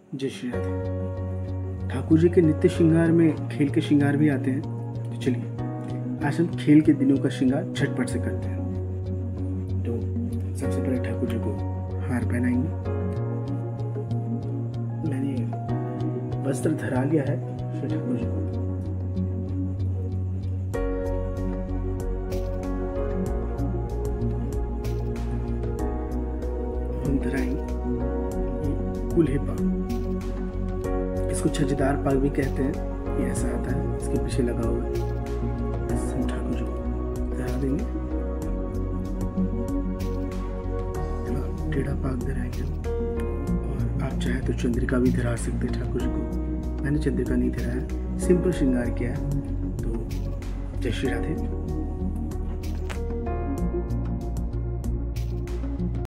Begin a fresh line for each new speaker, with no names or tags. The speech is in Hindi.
जय श्री राधे। ठाकुर जी के नित्य श्रृंगार में खेल के श्रृंगार भी आते हैं। तो चलिए आज हम खेल के दिनों का श्रृंगार झटपट से करते हैं। तो सबसे पहले ठाकुर जी को हार पहनाएंगे। मैंने वस्त्र धरा लिया है श्री ठाकुर जी को। हम धराएंगे कुल्हे पाग। इसको छज्जेदार पाग भी कहते हैं। ये ऐसा आता है, इसके पीछे लगा हुआ है। हम ठाकुर जी को धरा देंगे। टेढ़ा पाग धराएंगे और आप चाहे तो चंद्रिका भी धरा सकते हैं ठाकुर जी को। मैंने चंद्रिका नहीं धराया, सिंपल श्रृंगार किया है। तो जय श्री राधे।